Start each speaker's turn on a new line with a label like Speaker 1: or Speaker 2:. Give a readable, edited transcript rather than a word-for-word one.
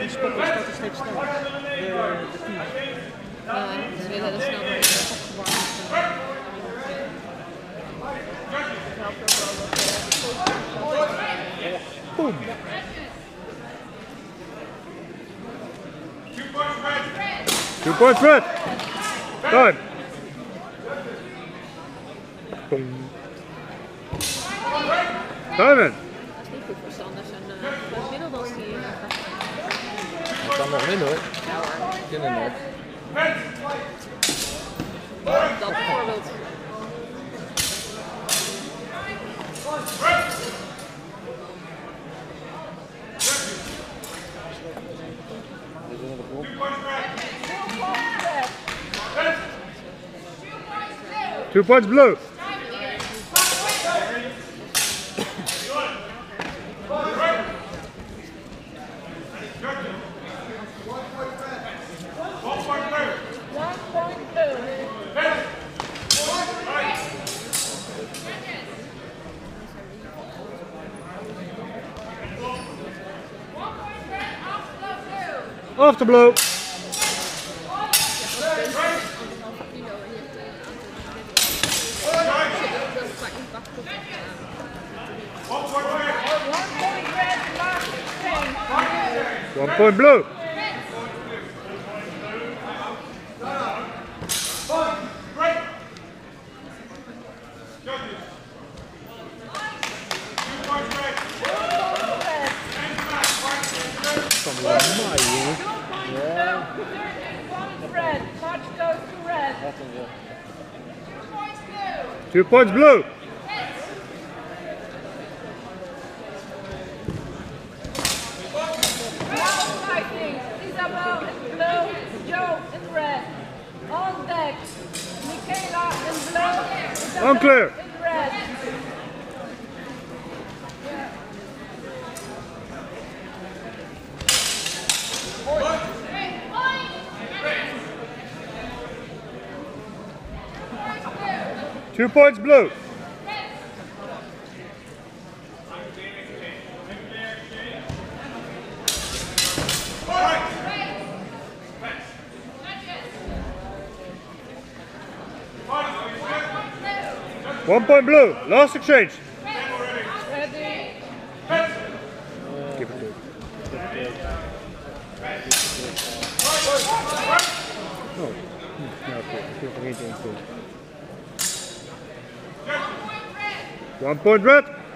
Speaker 1: de stoppen is dat hij steeds sneller. De vuur.
Speaker 2: Ze willen er snel doorheen opgewarmd.
Speaker 3: Boom. 2 points red. Time. Boom. Time in.
Speaker 2: Dat is niet goed voor Sanders en wat middel als die
Speaker 4: Hij kan nog winnen hoor.
Speaker 2: ja hoor.
Speaker 4: Kunnen nog.
Speaker 2: Dat bijvoorbeeld.
Speaker 3: Two points blue. After blue. One point blue.
Speaker 5: Red. March goes to red.
Speaker 3: 2 points blue.
Speaker 5: Fighting. Isabel in blue. Joe in red. On deck. Michaela in blue. Isabel
Speaker 3: Unclear.
Speaker 5: in red.
Speaker 3: 2 points blue. One point blue. Last exchange.
Speaker 5: Ready.
Speaker 3: Give it to him. Oh, no, okay. 1 point red.